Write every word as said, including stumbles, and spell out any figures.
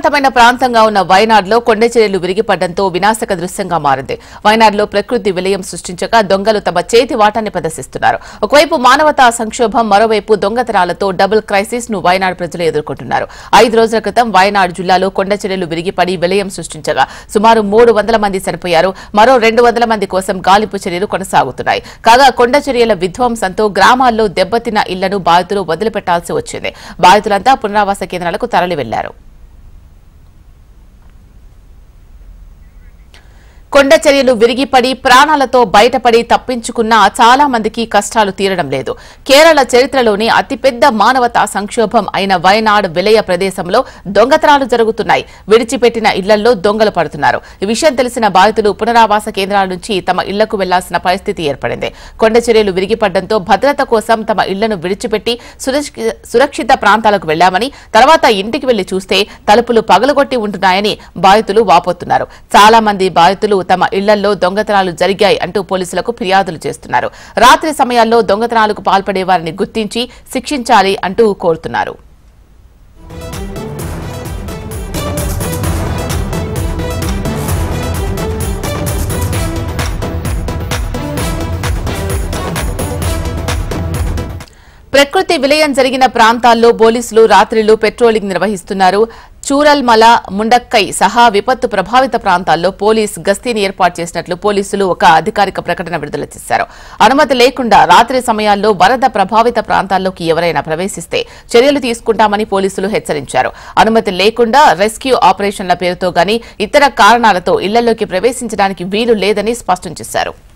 ప్రశాంతమైన ప్రాంతంగా ఉన్న వైనాడ్లో కొండచర్యలు విరిగిపడడంతో వినాశక దృశ్యంగా మారింది. వైనాడ్లో ప్రకృతి విలయం సృష్టించగా దొంగలు తమ చేతి వాటాన్ని ప్రదర్శిస్తున్నారు. ఒకవైపు మానవతా సంక్షోభం, మరోవైపు దొంగతనాలతో డబుల్ క్రైసిస్ ను వైనాడ్ ప్రజలు ఎదుర్కొంటున్నారు. ఐదు రోజుల క్రితం వైనాడ్ జిల్లాలో కొండచర్యలు విరిగిపడి విలయం సృష్టించగా సుమారు మూడు వందల మంది చనిపోయారు. మరో రెండు వందల మంది కోసం గాలింపు చర్యలు కొనసాగుతున్నాయి. కాగా కొండచర్యల విధ్వంసంతో గ్రామాల్లో దెబ్బతిన్న ఇళ్లను బాధితులు వదిలిపెట్టాల్సి వచ్చింది. బాధితులంతా పునరావాస కేంద్రాలకు తరలి వెళ్లారు. కొండచర్యలు విరిగిపడి ప్రాణాలతో బయటపడి తప్పించుకున్నా చాలా మందికి కష్టాలు తీరడం లేదు. కేరళ చరిత్రలోని అతిపెద్ద మానవతా సంక్షోభం అయిన వైనాడ్ విలయ ప్రదేశంలో దొంగతనాలు జరుగుతున్నాయి. విడిచిపెట్టిన ఇళ్లలో దొంగలు పడుతున్నారు. ఈ విషయం తెలిసిన బాధితులు పునరావాస కేంద్రాల నుంచి తమ ఇళ్లకు వెళ్లాల్సిన పరిస్థితి ఏర్పడింది. కొండచర్యలు విరిగిపడడంతో భద్రత కోసం తమ ఇళ్లను విడిచిపెట్టి సురక్షిత ప్రాంతాలకు వెళ్లామని, తర్వాత ఇంటికి వెళ్లి చూస్తే తలుపులు పగలగొట్టి ఉంటున్నాయని బాధితులు వాపోతున్నారు. చాలా మంది బాధితులు తమ ఇళ్లలో దొంగతనాలు జరిగాయి అంటూ పోలీసులకు ఫిర్యాదులు చేస్తున్నారు. రాత్రి సమయాల్లో దొంగతనాలకు పాల్పడే వారిని గుర్తించి శిక్షించాలి అంటూ కోరుతున్నారు. ప్రకృతి విలయం జరిగిన ప్రాంతాల్లో పోలీసులు రాత్రిళ్లు పెట్రోలింగ్ నిర్వహిస్తున్నారు. చూరల్మల, ముండక్కై సహా విపత్తు ప్రభావిత ప్రాంతాల్లో పోలీస్ గస్తీని ఏర్పాటు చేసినట్లు పోలీసులు ఒక అధికారిక ప్రకటన విడుదల చేశారు. అనుమతి లేకుండా రాత్రి సమయాల్లో వరద ప్రభావిత ప్రాంతాల్లోకి ఎవరైనా ప్రవేశిస్తే చర్యలు తీసుకుంటామని పోలీసులు హెచ్చరించారు. అనుమతి లేకుండా రెస్క్యూ ఆపరేషన్ల పేరుతో గానీ ఇతర కారణాలతో ఇళ్లలోకి ప్రవేశించడానికి వీలు లేదని స్పష్టం చేశారు.